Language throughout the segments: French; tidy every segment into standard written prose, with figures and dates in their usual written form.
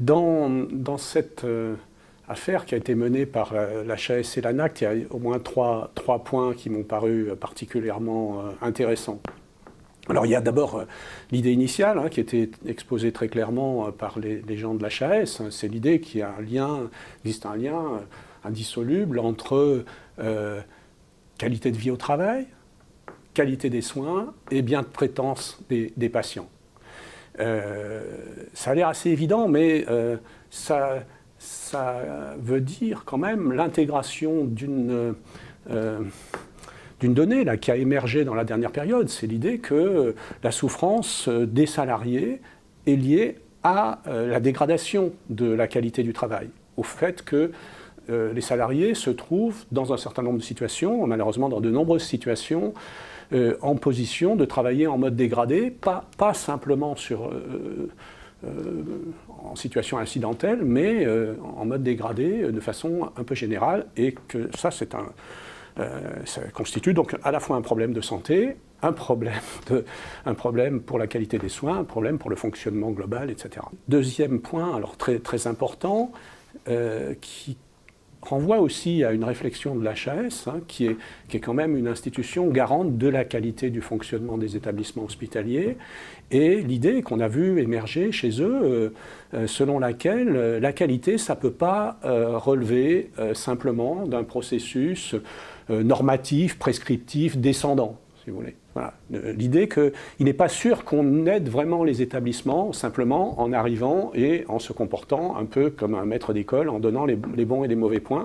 Dans cette affaire qui a été menée par l'HAS et l'ANACT, il y a au moins trois points qui m'ont paru particulièrement intéressants. Alors il y a d'abord l'idée initiale qui était exposée très clairement par les gens de l'HAS. C'est l'idée qu'il y a existe un lien indissoluble entre qualité de vie au travail, qualité des soins et bien de traitance des patients. Ça a l'air assez évident, mais ça veut dire quand même l'intégration d'une donnée là, qui a émergé dans la dernière période. C'est l'idée que la souffrance des salariés est liée à la dégradation de la qualité du travail, au fait que les salariés se trouvent dans un certain nombre de situations, malheureusement dans de nombreuses situations, en position de travailler en mode dégradé, pas simplement en situation incidentelle, mais en mode dégradé de façon un peu générale, et que ça constitue donc à la fois un problème de santé, un problème pour la qualité des soins, un problème pour le fonctionnement global, etc. Deuxième point, alors très, très important, qui renvoie aussi à une réflexion de l'HAS, qui est quand même une institution garante de la qualité du fonctionnement des établissements hospitaliers, et l'idée qu'on a vu émerger chez eux, selon laquelle la qualité, ça ne peut pas relever simplement d'un processus normatif, prescriptif, descendant, si vous voulez. Voilà. L'idée qu'il n'est pas sûr qu'on aide vraiment les établissements simplement en arrivant et en se comportant un peu comme un maître d'école, en donnant les bons et les mauvais points.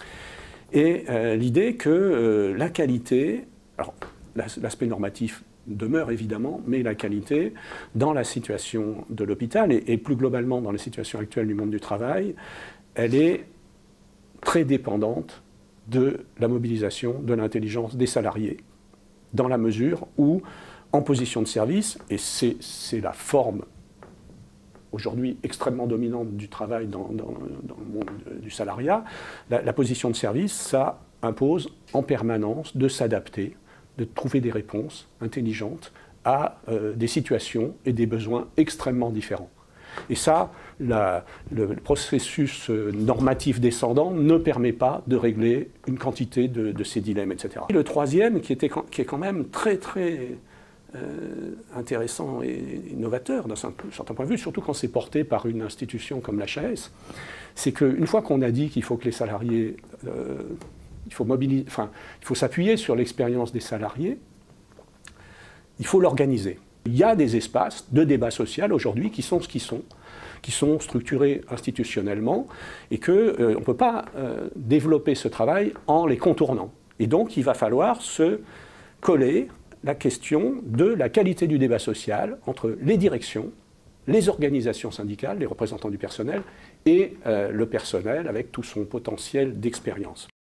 Et l'idée que la qualité, alors l'aspect normatif demeure évidemment, mais la qualité dans la situation de l'hôpital et plus globalement dans la situation actuelle du monde du travail, elle est très dépendante de la mobilisation de l'intelligence des salariés, dans la mesure où, en position de service, et c'est la forme aujourd'hui extrêmement dominante du travail dans le monde du salariat, la position de service, ça impose en permanence de s'adapter, de trouver des réponses intelligentes à des situations et des besoins extrêmement différents. Et ça, le processus normatif descendant ne permet pas de régler une quantité de ces dilemmes, etc. Et le troisième, qui est quand même très, très intéressant et novateur d'un certain point de vue, surtout quand c'est porté par une institution comme l'HAS, c'est qu'une fois qu'on a dit qu'il faut que les salariés, il faut s'appuyer sur l'expérience des salariés, il faut l'organiser. Il y a des espaces de débat social aujourd'hui qui sont ce qu'ils sont, qui sont structurés institutionnellement et qu'on ne peut pas développer ce travail en les contournant. Et donc il va falloir se coller la question de la qualité du débat social entre les directions, les organisations syndicales, les représentants du personnel et le personnel avec tout son potentiel d'expérience.